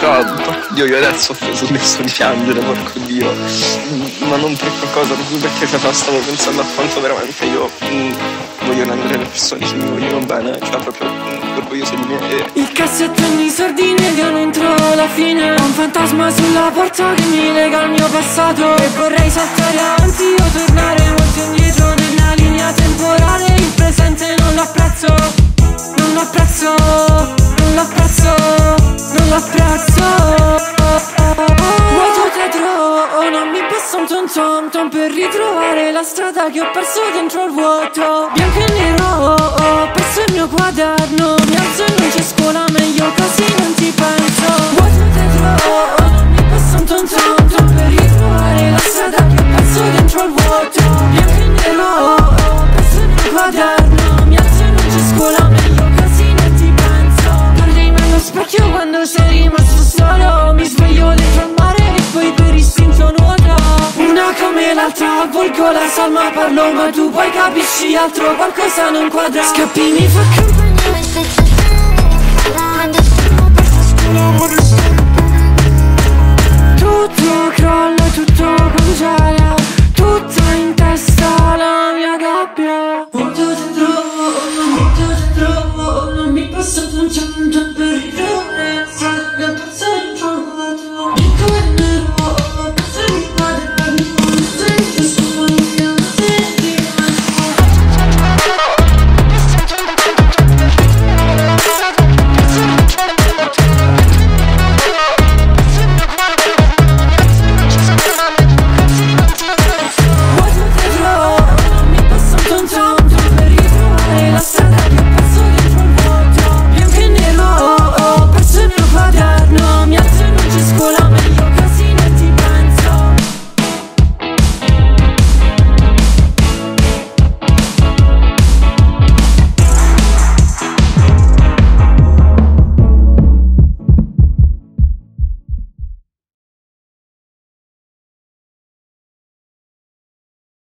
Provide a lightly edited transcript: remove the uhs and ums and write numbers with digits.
Però, porco Dio, io adesso ho smesso di piangere, porco Dio. Ma non per qualcosa, proprio perché stavo pensando a quanto veramente io voglio rendere le persone che mi vogliono bene, cioè proprio orgoglioso di me. Il cassettone di sardine che non entro alla fine. Ho un fantasma sulla porta che mi lega al mio passato. E vorrei saltare avanti o tornare molto indietro nella linea temporale. Il presente non l'apprezzo, non l'apprezzo, non l'apprezzo, non l'apprezzo. Vuoto dietro, non mi basta un tom tom tom per ritrovare la strada che ho perso dentro il vuoto. Bianco e nero, ho perso il mio quaderno. Mi alzo e non c'è scuola, meglio così non ti penso. Vuoto dietro, non mi basta un tom tom tom per ritrovare la strada che ho perso dentro il vuoto. Bianco e nero, ho perso il mio quaderno. Mi alzo e non c'è scuola, meglio così non ti penso. Guardi me allo specchio quando sei rimasto solo. Mi sveglio dentro al mare e poi per istinto nuoto. Una come l'altra, avvolgo la salma, parlo ma tu poi capisci altro. Qualcosa non quadra. Scappi mi fa campare.